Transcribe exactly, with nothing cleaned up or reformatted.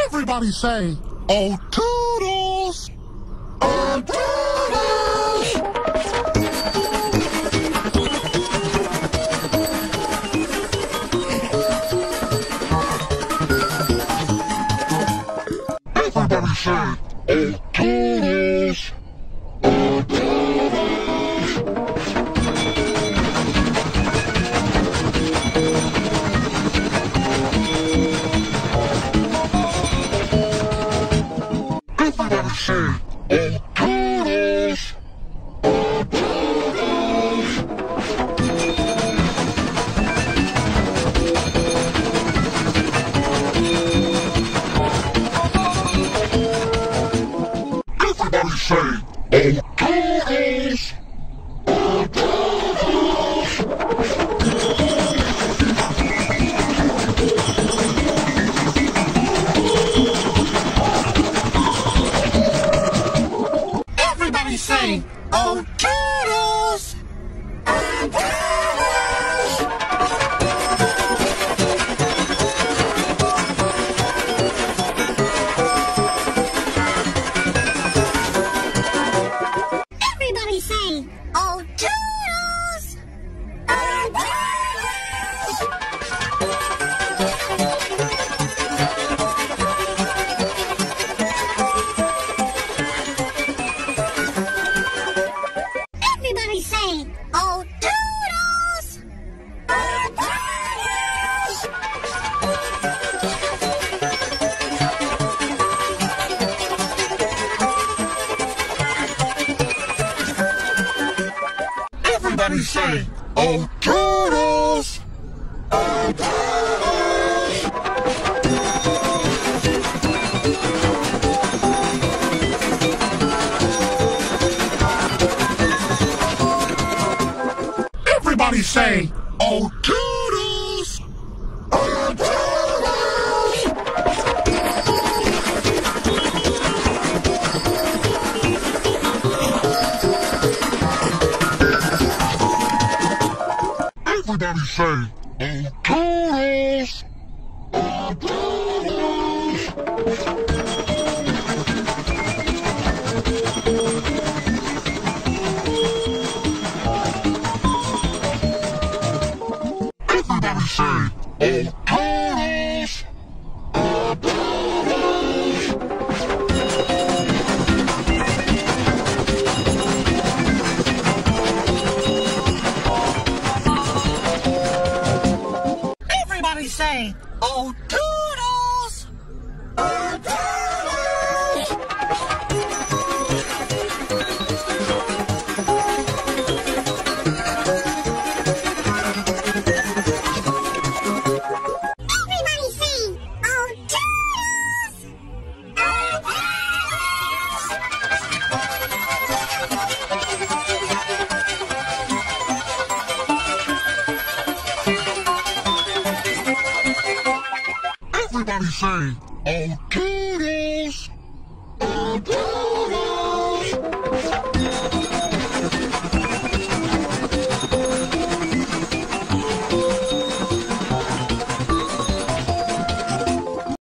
Everybody say, oh, Toodles! Oh, Toodles! Everybody say, oh, Toodles! Oh, Toodles! Everybody say, oh, Toodles! Oh, Toodles! Everybody say, oh, Toodles! Oh, Toodles! Everybody say, oh, Toodles! Oh, Toodles! Everybody say, oh, Toodles! Oh, Toodles! Everybody say, oh, Toodles! Oh, Toodles! Everybody say, oh, Toodles! Oh, Toodles! Everybody say, oh, Toodles! Oh, Toodles! Everybody say, oh, Toodles! Oh, Toodles! Everybody say, oh, Toodles! Oh, Toodles! Everybody say, oh, Toodles! Oh, Toodles! Everybody say, oh, Toodles! Oh, Toodles! Everybody say, oh, Toodles!